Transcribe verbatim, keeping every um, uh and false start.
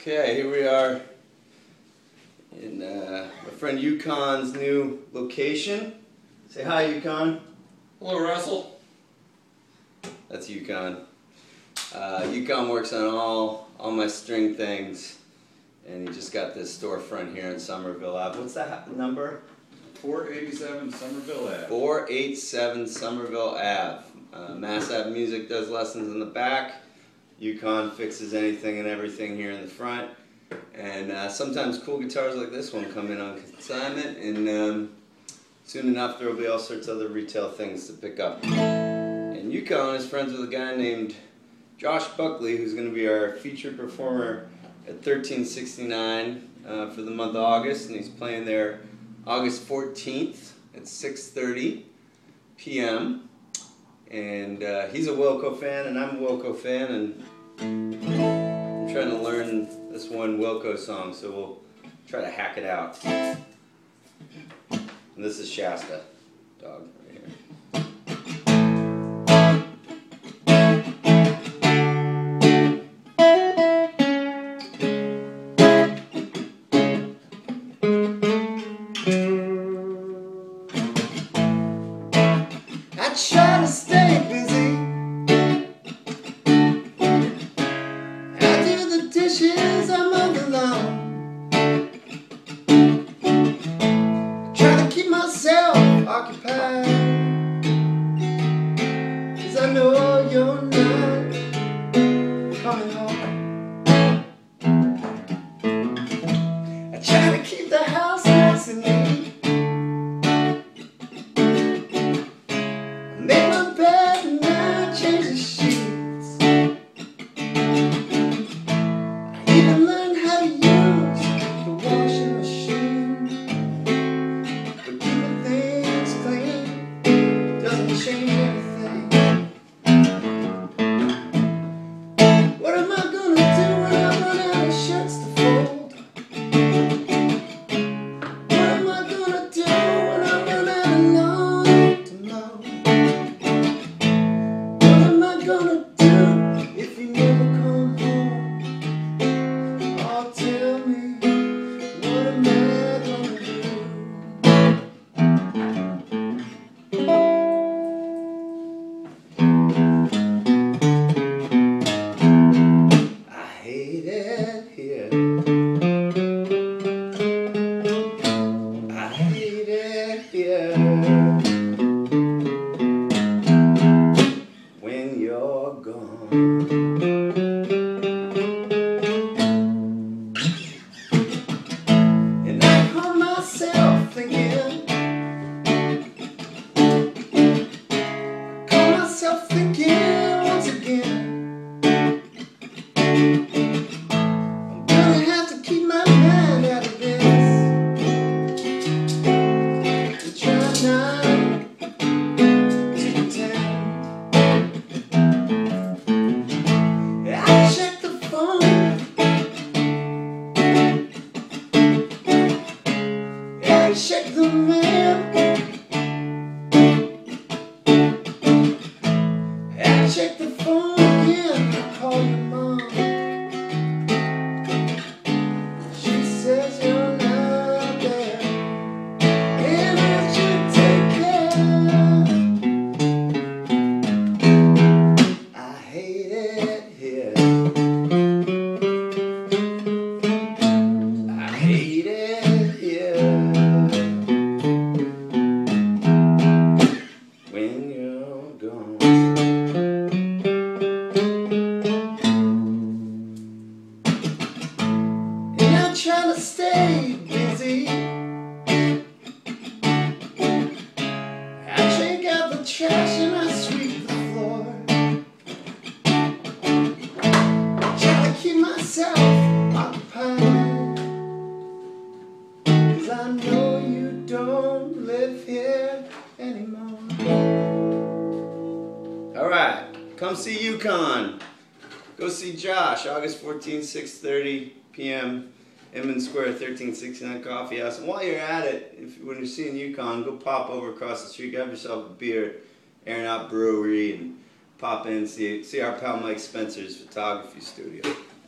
Okay, here we are in uh, my friend Yukon's new location. Say hi, Yukon. Hello, Russell. That's Yukon. Uh, Yukon works on all all my string things, and he just got this storefront here in Somerville Ave. What's that number? four eighty-seven Somverville Ave. four eighty-seven Somerville Ave. Uh, Mass Ave Music does lessons in the back. Yukon fixes anything and everything here in the front. And uh, sometimes cool guitars like this one come in on consignment, and um, soon enough there will be all sorts of other retail things to pick up. And Yukon is friends with a guy named Josh Buckley, who's going to be our featured performer at thirteen sixty-nine uh, for the month of August, and he's playing there August fourteenth at six thirty p m And uh, he's a Wilco fan, and I'm a Wilco fan, and I'm trying to learn this one Wilco song, so we'll try to hack it out. And this is Shasta, dog, right here. I try to stay busy. I do the dishes, I mow the lawn. I try to keep myself occupied, 'cause I know you're not coming home. I try to keep the house nice and neat. When you're gone, and I call myself thinking, call myself thinking once again, I'm gonna have to keep my mind out of this, and try not check the mail. I check the phone again. I call your mom. She says you're not there, and I should take care. I hate it here. I hate it here. Trying to stay busy. I take out the trash and I sweep the floor. I try to keep myself occupied, 'cause I know you don't live here anymore. Alright, come see Yukon. Go see Josh, August fourteenth, six thirty p m Inman Sq, thirteen sixty-nine Coffeehouse. And while you're at it, if when you're seeing Yukon, go pop over across the street, grab yourself a beer at Aertonaut Brewery, and pop in and see, see our pal Mike Spencer's photography studio.